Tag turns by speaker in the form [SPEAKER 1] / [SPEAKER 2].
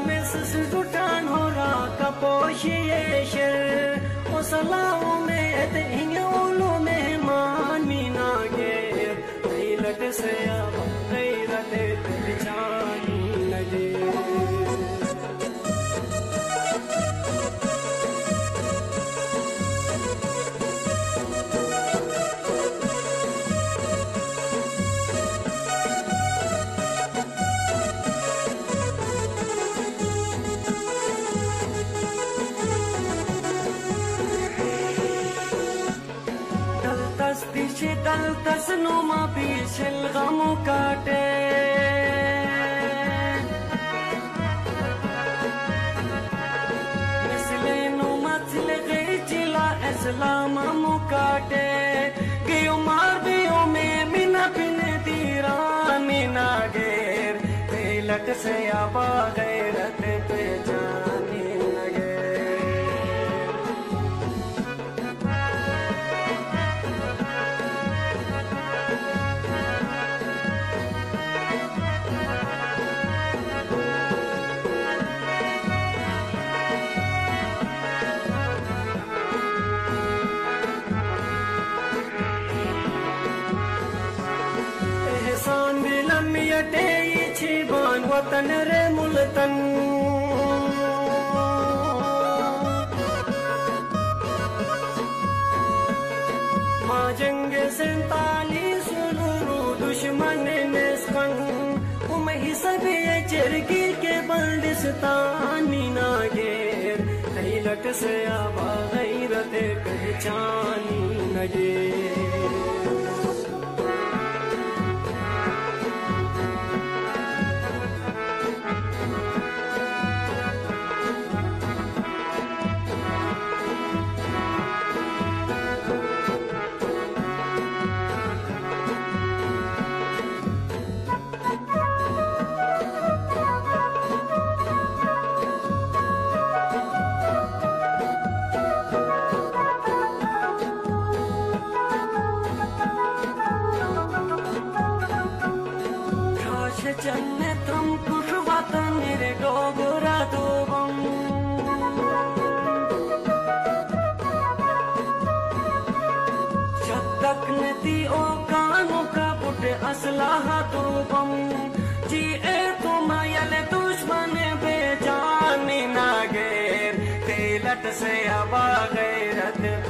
[SPEAKER 1] में सुटान हो रहा कपोशिये शर ओ सलाओ में अतहियोलो मेहमान मीना गेर गैरत से अब गैरत पहचानी लगे। दल तस्नुमा पीछल गमो काटे मिसले नु मथल गई चिला इस्लाम मुकाटे गयो मार दियो में मिना पिने तीरा मिना गेर तिलक से आबा गैरत पे जाने लगे। यटे छिबान वतन रे मुल्तन माँ जंग 47 सुनू दुश्मन निस्कन उमही सभी चिरगिल के बल्दिस्तान मीना गेर तिलक से आबा गैरत पहचानी लगे। जन्नतम कुछ वतन मेरे डोगरा दोबम जब तक नदी ओ कानों का बुट असलाहा दोबम जी ए तो मायल दुश्मन बेजान ना गेर तिलक से आबा गैरत